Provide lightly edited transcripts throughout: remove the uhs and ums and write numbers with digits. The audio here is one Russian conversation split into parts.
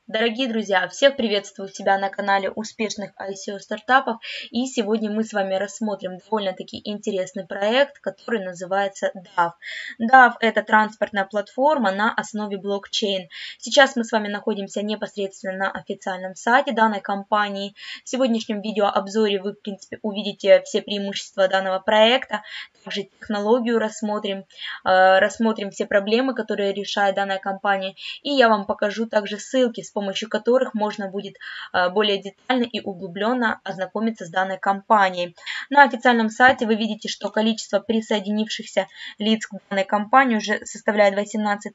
Дорогие друзья, всех приветствую себя на канале успешных ICO стартапов, и сегодня мы с вами рассмотрим довольно-таки интересный проект, который называется DAV. DAV – это транспортная платформа на основе блокчейн. Сейчас мы с вами находимся непосредственно на официальном сайте данной компании. В сегодняшнем видеообзоре вы, в принципе, увидите все преимущества данного проекта, также технологию рассмотрим все проблемы, которые решает данная компания, и я вам покажу также ссылки, с помощью которых можно будет более детально и углубленно ознакомиться с данной компанией. На официальном сайте вы видите, что количество присоединившихся лиц к данной компании уже составляет 18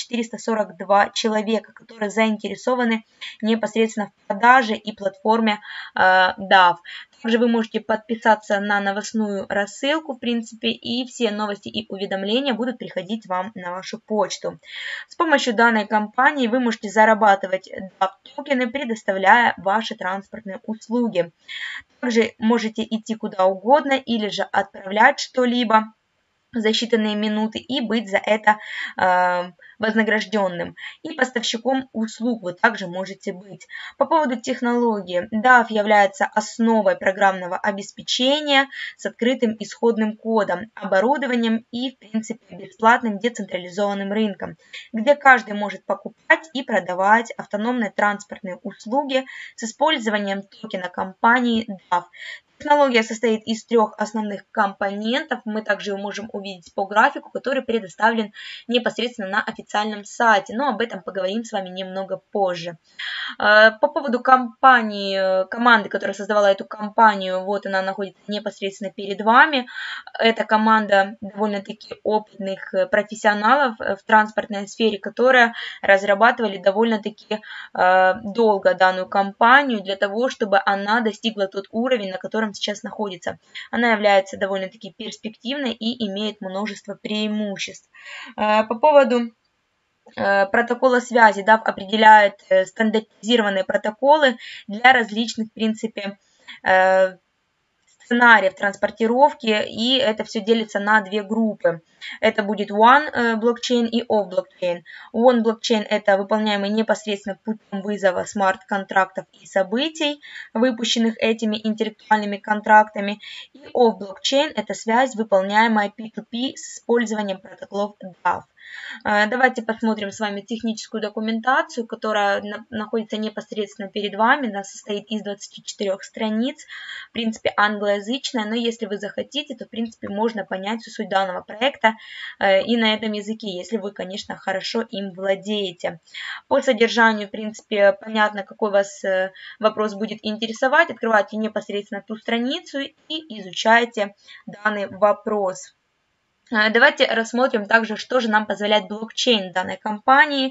442 человека, которые заинтересованы непосредственно в продаже и платформе DAV. Также вы можете подписаться на новостную рассылку, в принципе, и все новости и уведомления будут приходить вам на вашу почту. С помощью данной компании вы можете зарабатывать DAV-токены, предоставляя ваши транспортные услуги. Также можете идти куда угодно или же отправлять что-либо за считанные минуты и быть за это вознагражденным. И поставщиком услуг вы также можете быть. По поводу технологии. DAV является основой программного обеспечения с открытым исходным кодом, оборудованием и, в принципе, бесплатным децентрализованным рынком, где каждый может покупать и продавать автономные транспортные услуги с использованием токена компании DAV. Технология состоит из трех основных компонентов. Мы также можем увидеть по графику, который предоставлен непосредственно на официальном сайте. Но об этом поговорим с вами немного позже. По поводу компании, команды, которая создавала эту компанию, вот она находится непосредственно перед вами. Это команда довольно-таки опытных профессионалов в транспортной сфере, которые разрабатывали довольно-таки долго данную компанию для того, чтобы она достигла тот уровень, на котором сейчас находится. Она является довольно-таки перспективной и имеет множество преимуществ. По поводу протокола связи, DAV определяет стандартизированные протоколы для различных, в принципе, сценариев транспортировки, и это все делится на две группы. Это будет One блокчейн и Off блокчейн. One блокчейн – это выполняемый непосредственно путем вызова смарт-контрактов и событий, выпущенных этими интеллектуальными контрактами. И Off блокчейн – это связь, выполняемая P2P с использованием протоколов DAV. Давайте посмотрим с вами техническую документацию, которая находится непосредственно перед вами. Она состоит из 24 страниц, в принципе, англоязычная, но если вы захотите, то, в принципе, можно понять всю суть данного проекта и на этом языке, если вы, конечно, хорошо им владеете. По содержанию, в принципе, понятно, какой вас вопрос будет интересовать. Открывайте непосредственно ту страницу и изучайте данный вопрос. Давайте рассмотрим также, что же нам позволяет блокчейн данной компании.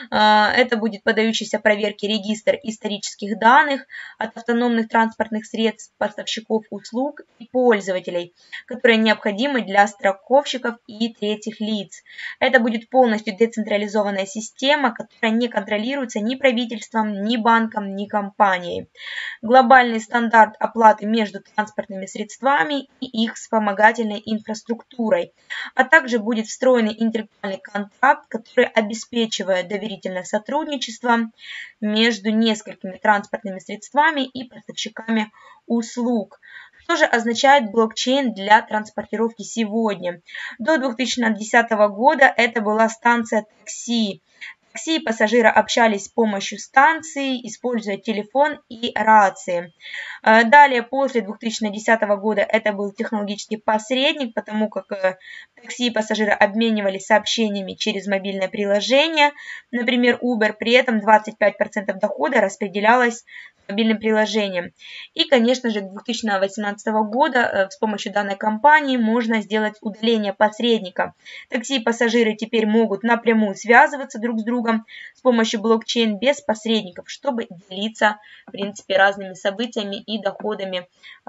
Это будет подающийся проверке регистр исторических данных от автономных транспортных средств, поставщиков услуг и пользователей, которые необходимы для страховщиков и третьих лиц. Это будет полностью децентрализованная система, которая не контролируется ни правительством, ни банком, ни компанией. Глобальный стандарт оплаты между транспортными средствами и их вспомогательной инфраструктурой, а также будет встроенный интеллектуальный контракт, который обеспечивает доверительное сотрудничество между несколькими транспортными средствами и поставщиками услуг. Что же означает блокчейн для транспортировки сегодня? До 2010 года это была станция такси. Такси и пассажиры общались с помощью станции, используя телефон и рации. Далее, после 2010 года, это был технологический посредник, потому как такси и пассажиры обменивались сообщениями через мобильное приложение, например, Uber, при этом 25% дохода распределялось мобильным приложением. И, конечно же, 2018 года с помощью данной компании можно сделать удаление посредника. Такси и пассажиры теперь могут напрямую связываться друг с другом с помощью блокчейн без посредников, чтобы делиться, в принципе, разными событиями и доходами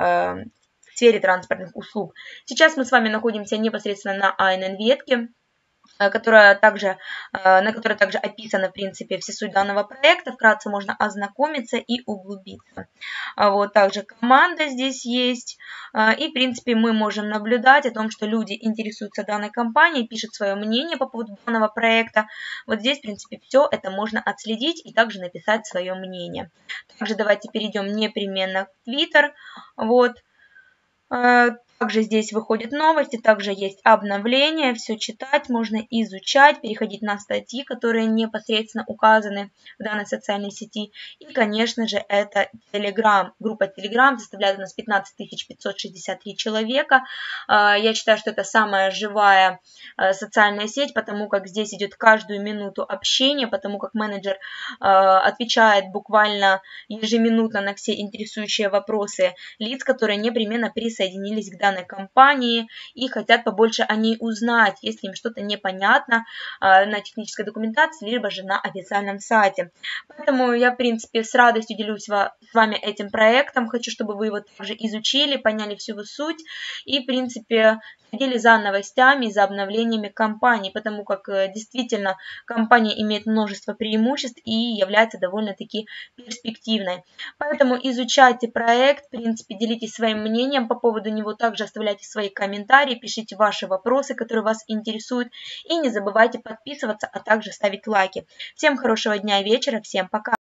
в сфере транспортных услуг. Сейчас мы с вами находимся непосредственно на ANN ветке. на которой также описаны, в принципе, все суть данного проекта. Вкратце можно ознакомиться и углубиться. Вот также команда здесь есть. И, в принципе, мы можем наблюдать о том, что люди интересуются данной компанией, пишут свое мнение по поводу данного проекта. Вот здесь, в принципе, все это можно отследить и также написать свое мнение. Также давайте перейдем непременно в Twitter. Вот. Также здесь выходят новости, также есть обновления, все читать, можно изучать, переходить на статьи, которые непосредственно указаны в данной социальной сети. И, конечно же, это Telegram. Группа Telegram составляет у нас 15 563 человека. Я считаю, что это самая живая социальная сеть, потому как здесь идет каждую минуту общения, потому как менеджер отвечает буквально ежеминутно на все интересующие вопросы лиц, которые непременно присоединились к данной компании и хотят побольше о ней узнать, если им что-то непонятно на технической документации, либо же на официальном сайте. Поэтому я, в принципе, с радостью делюсь с вами этим проектом. Хочу, чтобы вы его также изучили, поняли всю его суть и, в принципе, следили за новостями, за обновлениями компании, потому как действительно компания имеет множество преимуществ и является довольно-таки перспективной. Поэтому изучайте проект, в принципе, делитесь своим мнением по поводу него, также оставляйте свои комментарии, пишите ваши вопросы, которые вас интересуют, и не забывайте подписываться, а также ставить лайки. Всем хорошего дня и вечера, всем пока!